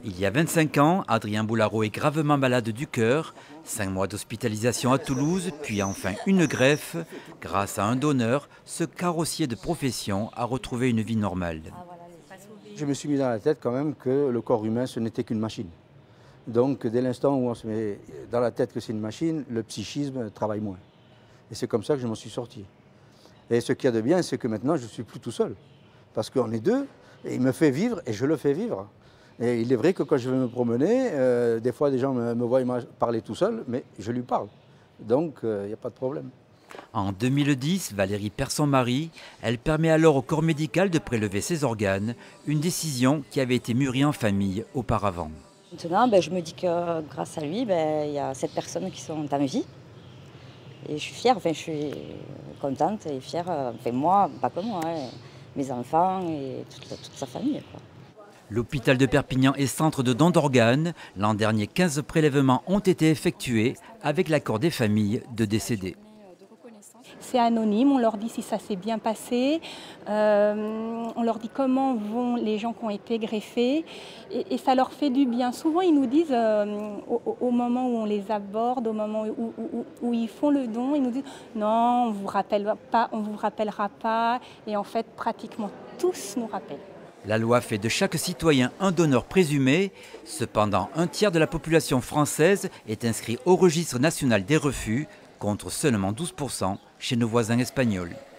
Il y a 25 ans, Adrien Boularo est gravement malade du cœur. 5 mois d'hospitalisation à Toulouse, puis enfin une greffe. Grâce à un donneur, ce carrossier de profession a retrouvé une vie normale. Je me suis mis dans la tête quand même que le corps humain, ce n'était qu'une machine. Donc dès l'instant où on se met dans la tête que c'est une machine, le psychisme travaille moins. Et c'est comme ça que je m'en suis sorti. Et ce qu'il y a de bien, c'est que maintenant, je ne suis plus tout seul. Parce qu'on est deux, et il me fait vivre, et je le fais vivre. Et il est vrai que quand je vais me promener, des fois des gens me voient parler tout seul, mais je lui parle. Donc il n'y a pas de problème. En 2010, Valérie perd son mari. Elle permet alors au corps médical de prélever ses organes, une décision qui avait été mûrie en famille auparavant. Maintenant, je me dis que grâce à lui, il y a 7 personnes qui sont en vie. Et je suis fière, je suis contente et fière, moi, pas que moi, mes enfants et toute sa famille, quoi. L'hôpital de Perpignan est centre de don d'organes. L'an dernier, 15 prélèvements ont été effectués avec l'accord des familles de décédés. C'est anonyme, on leur dit si ça s'est bien passé, on leur dit comment vont les gens qui ont été greffés et ça leur fait du bien. Souvent ils nous disent au moment où on les aborde, au moment où ils font le don, ils nous disent non, on vous rappellera pas et en fait pratiquement tous nous rappellent. La loi fait de chaque citoyen un donneur présumé. Cependant, un tiers de la population française est inscrit au registre national des refus, contre seulement 12% chez nos voisins espagnols.